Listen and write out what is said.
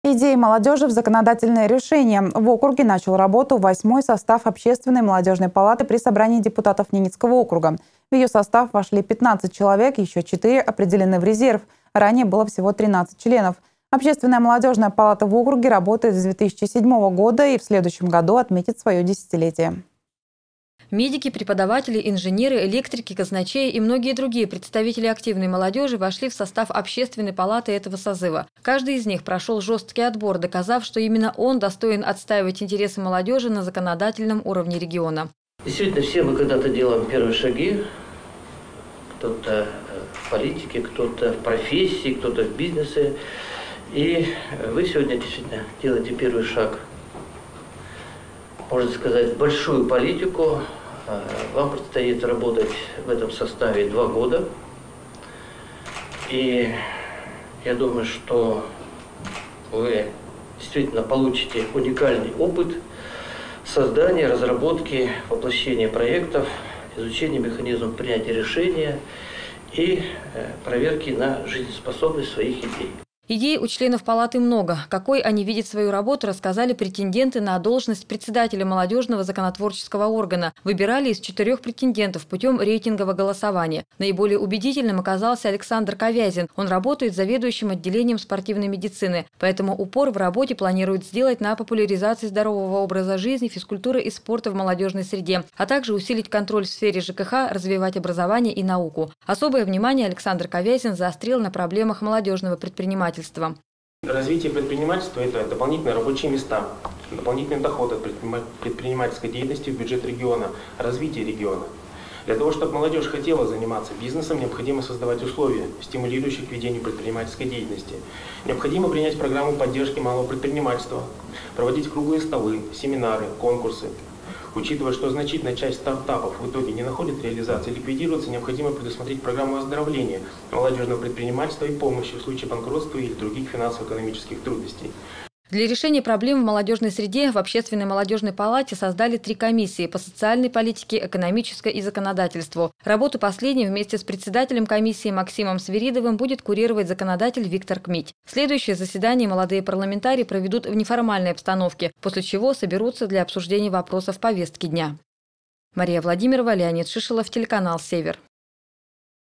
Идеи молодежи в законодательное решение. В округе начал работу 8-й состав Общественной молодежной палаты при собрании депутатов Ненецкого округа. В ее состав вошли 15 человек, еще 4 определены в резерв. Ранее было всего 13 членов. Общественная молодежная палата в округе работает с 2007 года и в следующем году отметит свое десятилетие. Медики, преподаватели, инженеры, электрики, казначеи и многие другие представители активной молодежи вошли в состав общественной палаты этого созыва. Каждый из них прошел жесткий отбор, доказав, что именно он достоин отстаивать интересы молодежи на законодательном уровне региона. Действительно, все мы когда-то делаем первые шаги. Кто-то в политике, кто-то в профессии, кто-то в бизнесе. И вы сегодня действительно делаете первый шаг, можно сказать, в большую политику. Вам предстоит работать в этом составе 2 года. И я думаю, что вы действительно получите уникальный опыт создания, разработки, воплощения проектов, изучения механизмов принятия решения и проверки на жизнеспособность своих идей. Идей у членов палаты много. Какой они видят свою работу, рассказали претенденты на должность председателя молодежного законотворческого органа. Выбирали из 4 претендентов путем рейтингового голосования. Наиболее убедительным оказался Александр Ковязин. Он работает заведующим отделением спортивной медицины. Поэтому упор в работе планирует сделать на популяризации здорового образа жизни, физкультуры и спорта в молодежной среде, а также усилить контроль в сфере ЖКХ, развивать образование и науку. Особое внимание Александр Ковязин заострил на проблемах молодежного предпринимательства. Развитие предпринимательства – это дополнительные рабочие места, дополнительный доход от предпринимательской деятельности в бюджет региона, развитие региона. Для того, чтобы молодежь хотела заниматься бизнесом, необходимо создавать условия, стимулирующие к ведению предпринимательской деятельности. Необходимо принять программу поддержки малого предпринимательства, проводить круглые столы, семинары, конкурсы. Учитывая, что значительная часть стартапов в итоге не находит реализации, ликвидируется, необходимо предусмотреть программу оздоровления молодежного предпринимательства и помощи в случае банкротства или других финансово-экономических трудностей. Для решения проблем в молодежной среде в Общественной молодежной палате создали 3 комиссии по социальной политике, экономической и законодательству. Работу последней вместе с председателем комиссии Максимом Свиридовым будет курировать законодатель Виктор Кмить. Следующее заседание молодые парламентарии проведут в неформальной обстановке, после чего соберутся для обсуждения вопросов повестки дня. Мария Владимирова, Леонид Шишелов, телеканал «Север».